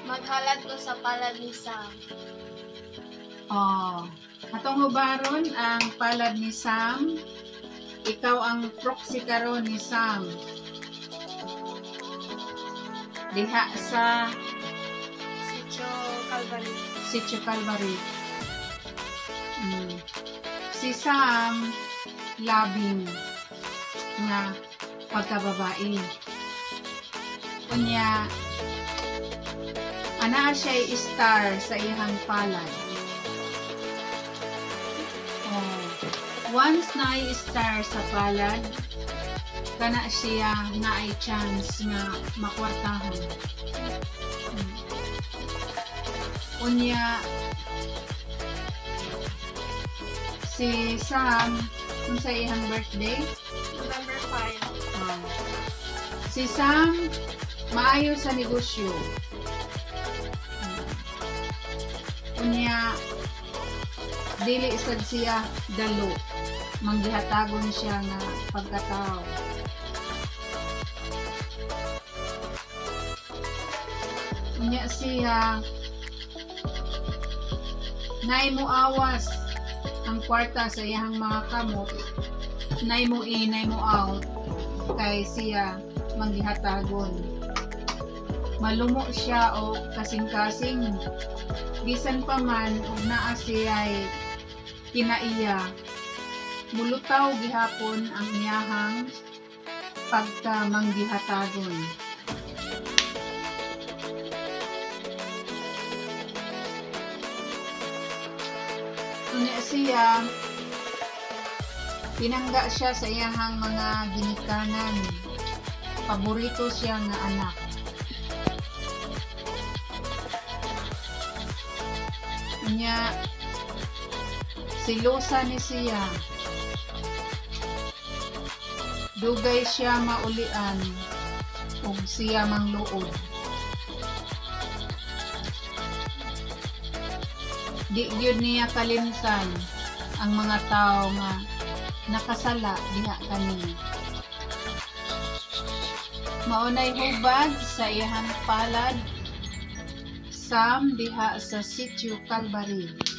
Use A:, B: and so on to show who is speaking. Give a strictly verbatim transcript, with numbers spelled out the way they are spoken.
A: Maghalad ko sa palad ni Sam.
B: Oh, atong hubaron ang palad ni Sam. Ikaw ang proxy karon ni Sam. Diha sa
A: Sitio Calvary.
B: Sitio Calvary. Mm. Si Sam labing nga pagkababae. Unya ana siya star sa iyang palad. Oh. Once na ay star sa palad, kana siya na ay chance nga makwartahan. Hmm. Unya si Sam kung sa iyang birthday
A: November five.
B: oh. Si Sam maayo sa negosyo. Unya dili sad siya dalo, manggihatagon siya nga pagkatao. Unya siya nay mo awas ang kwarta sa iyang mga kamot, nay mo in, nay mo out, kay siya manggihatagon. Malumo siya o kasing-kasing, bisan pa man ug naa siya ay kinaiya, mulutaw gihapon ang iyahang pagka manggihatagon. Unya siya pinangga siya sa iyahang mga ginikanan, paborito siya nga anak. Unya silosa ni siya, dugay siya maulian ug siya mangluod. Di gyud niya kalimsan ang mga tao nga nakasala diha kaniya. Maunay hubad sa iyang palad Sam diha sa Sitio Calvary.